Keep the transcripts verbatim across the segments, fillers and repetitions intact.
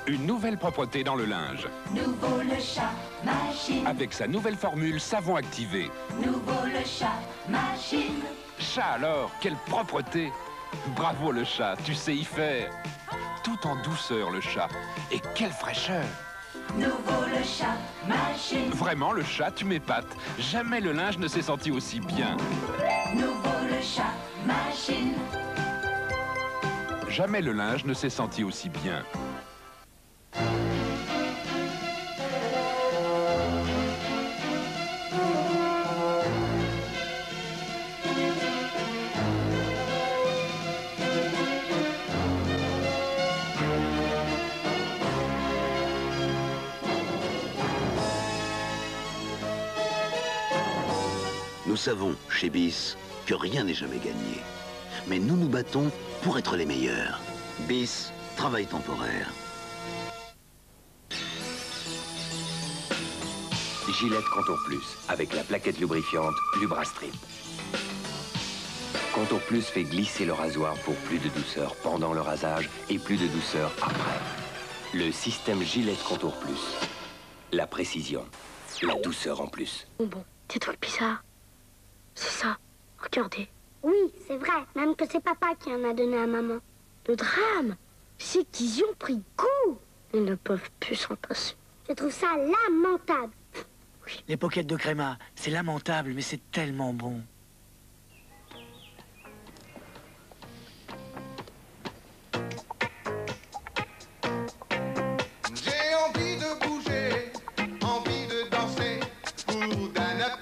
Une nouvelle propreté dans le linge. Nouveau le chat machine. Avec sa nouvelle formule savon activé. Nouveau le chat machine. Chat alors, quelle propreté! Bravo le chat, tu sais y faire. Tout en douceur le chat. Et quelle fraîcheur! Nouveau le chat machine. Vraiment le chat, tu m'épates. Jamais le linge ne s'est senti aussi bien. Nouveau le chat machine. Jamais le linge ne s'est senti aussi bien. Nous savons, chez Bis, que rien n'est jamais gagné. Mais nous nous battons pour être les meilleurs. Bis, travail temporaire. Gillette Contour Plus, avec la plaquette lubrifiante Lubrastrip. Contour Plus fait glisser le rasoir pour plus de douceur pendant le rasage et plus de douceur après. Le système Gillette Contour Plus. La précision, la douceur en plus. Bon, bon, des trucs bizarres. C'est ça, regardez. Oui, c'est vrai, même que c'est papa qui en a donné à maman. Le drame, c'est qu'ils y ont pris goût. Ils ne peuvent plus s'en passer. Je trouve ça lamentable. Oui. Les pockets de créma, c'est lamentable, mais c'est tellement bon. J'ai envie de bouger, envie de danser pour Danone.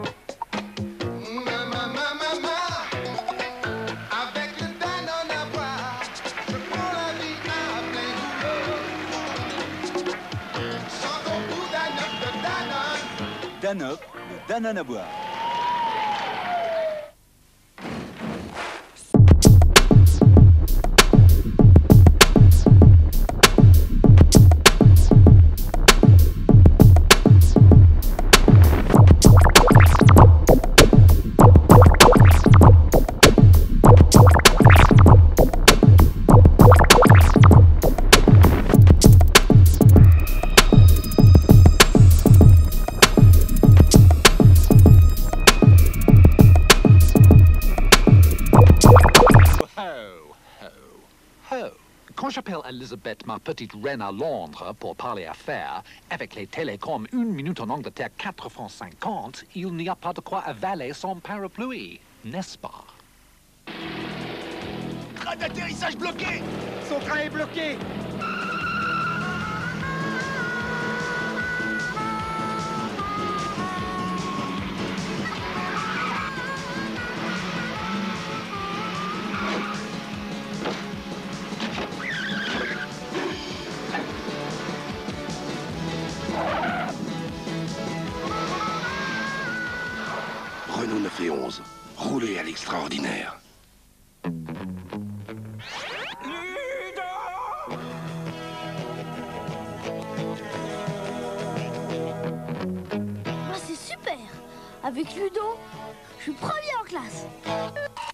Avec le Danone à boire, je prends la vie à plein boulot. Chantons pour Danone de Danone. Danone, le Danone à boire. Quand j'appelle Elisabeth, ma petite reine à Londres, pour parler affaires, avec les télécoms, une minute en Angleterre, quatre francs cinquante, il n'y a pas de quoi avaler son parapluie, n'est-ce pas? Train d'atterrissage bloqué! Son train est bloqué! Renault neuf et onze, roulez à l'extraordinaire. Ah, c'est super! Avec Ludo, je suis premier en classe.